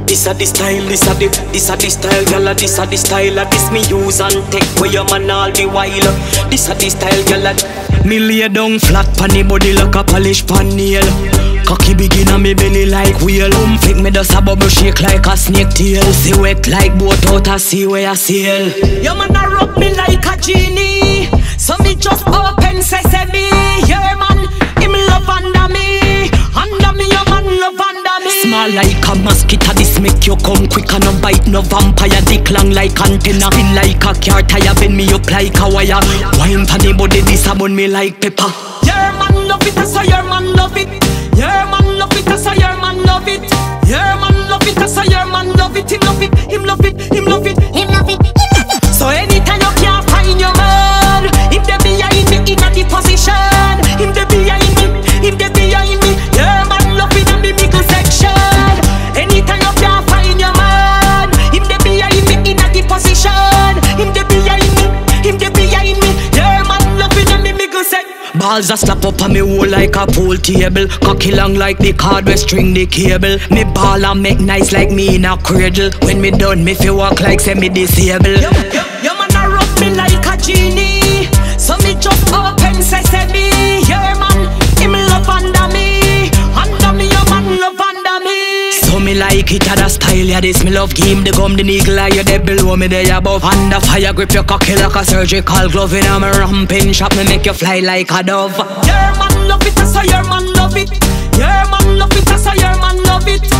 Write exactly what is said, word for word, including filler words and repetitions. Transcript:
This a the style, this a the, this a the style, gyal. This a the style, this me use and take where your man all the while. This a the style, gyal. Me lay down flat pon the body like a polish pan nail. Cocky begin on me belly like wheel. Um flick me does a bubble shake like a snake tail. See wet like boat out a sea where I sail. Your man a rub me like a genie, so me just open sesame. Yeah man, him love under me, under me your man love under me. Small like a mosquito, this make you come quick and no bite no vampire. Dick long like antenna, spin like a car tire, bend me up like a wire. Wine pon the body, this a bun me like pepper. Your man love it, so your man love it. Your man love it, so your man love it. Your man love it, so your man love it. Him love it, him love it, him love it, him love it. So anytime you can't find your man, him dey behind me in a the position. Him dey behind me, him dey behind me. Your man love it in the middle section. Anytime you can't find your man, him dey behind me in a the position. Him dey behind me, him dey behind me. Your man love it in the middle section. Balls a slap up on me hole like a pool table. Cocky long like the card where string the cable. Me ball and make nice like me in a cradle. When me done me fi walk like semi disabled. Yo, yo, yo man a rub me like a genie, so me just open sesame. Yeah man, him love under me, under me your man love under me. So me like it at a style, yeah this me love. Give him the gum, the eagle eye, you there below me there above. Under fire grip your cocky like a surgical glove. In a me ramping shop, me make you fly like a dove. Your man love it, so your man love it. Your man love it, so your man love it.